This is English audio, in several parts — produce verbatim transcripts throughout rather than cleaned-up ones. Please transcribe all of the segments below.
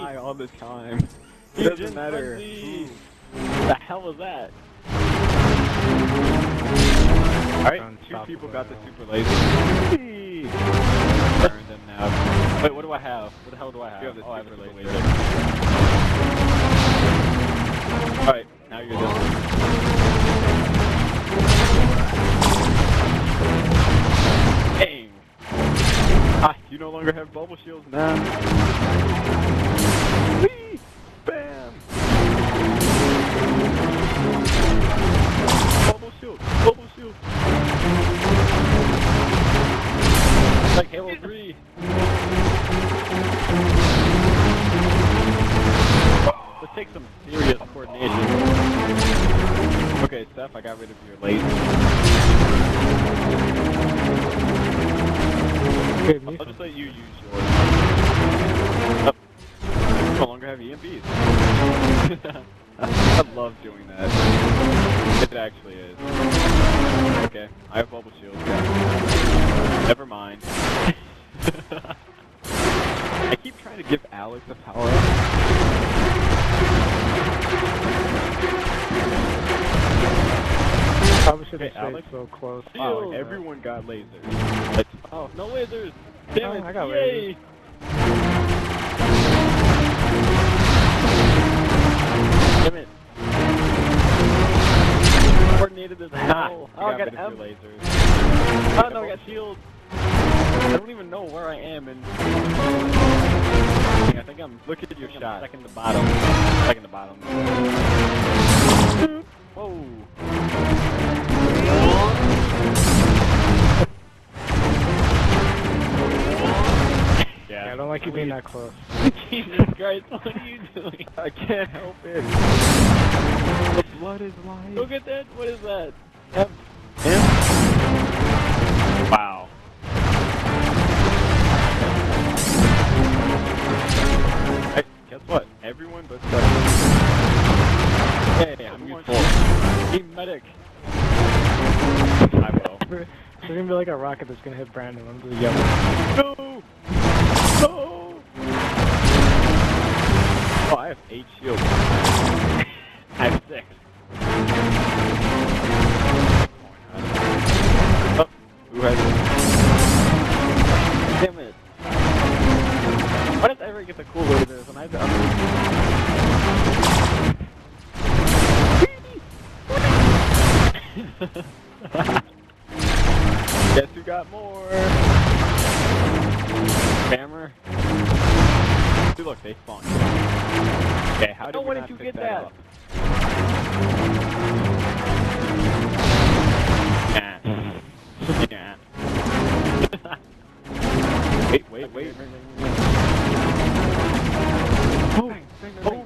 die all the time. It doesn't matter. Who the hell was that? Alright, two people got the super laser. Burn them now. Wait, what do I have? What the hell do I have? You have the oh, I have super the laser. laser. Alright, now you're this one. Dang! Ah, you no longer have bubble shields now. Whee! Bam! Bubble shield! Bubble shield! It's like Halo three. This takes some serious coordination. Okay, Steph, I got rid of your laser. Okay, I'll just let you use yours. Oh, you no longer have E M Ps. I love doing that. It actually is. Okay, I have bubble shields. Yeah. Never mind. I keep trying to give Alex a power up. Probably should have Okay, stayed Alex. so close. Wow, Shield. everyone got lasers. Let's Oh, no lasers! Damn Oh, it! I got Yay! Damn it! Coordinated as hell. Oh, I got got rid of M. your lasers. Oh no, I got shield. I don't even know where I am, and I think I'm. Look at your I'm shot. Second to bottom. Second to bottom. Whoa. Yeah, I don't like you being that close. Jesus Christ, what are you doing? I can't help it. The blood is life. Look at that. What is that? M. M. Wow. Hey, guess what? Everyone but Steph. Hey, I'm useful. Team medic. I will. There's gonna be like a rocket that's gonna hit Brandon under the yellow. No! No! Oh, I have eight shields. I have six. Oh, who has it? Damn it. Why does everyone get the cool lasers when I have the other? Guess who got more? Spammer. See, look, they spawned. Okay, how did No, we why not did you pick get that that? up? Nah. Yeah. Wait, wait, wait. Oh, oh,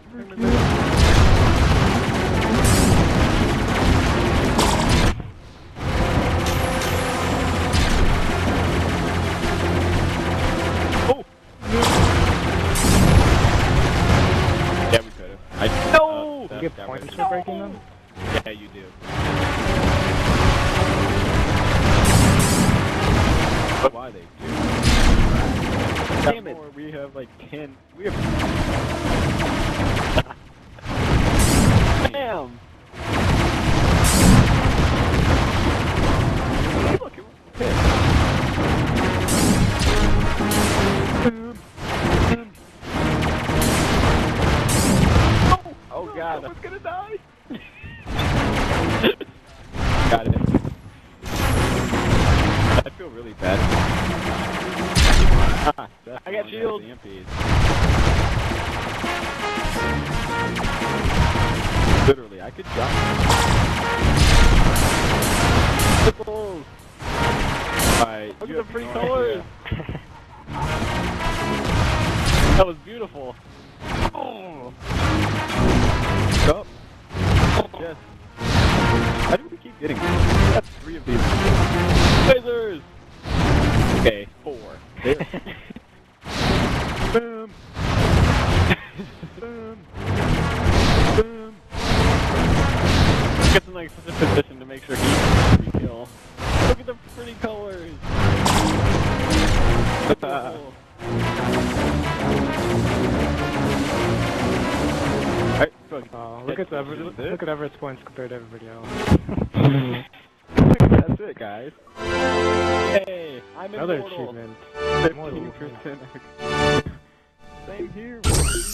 oh. Yeah, we could have. I No! uh, You get got points rid for of breaking them? it. Yeah, you do. But why they do? Damn it. More, we have like ten. We have. Damn! Hey, look, it was hit. Oh god. I was gonna die. Got it. I feel really bad. Ah, I got shield. E M Ps. Literally, I could jump. Nipples. Alright, Look you at the have pretty no colors. idea. That was beautiful. Oh. Stop. Yes. How do we keep getting these? We got three of these. Lasers! Okay, four. There. Boom. Boom. Boom. Gets in like such a position to make sure he can kill. Look at the pretty colors. Beautiful. look at Everett, look at Everett's points compared to everybody else. That's it, guys. Hey, I'm Another immortal. achievement. fifteen percent. Same here. We're pretty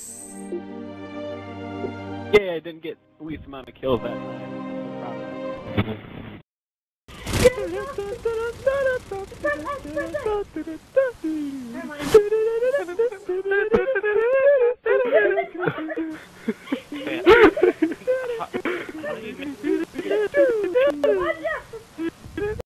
good. Yeah, I didn't get the least amount of kills that time. No problem.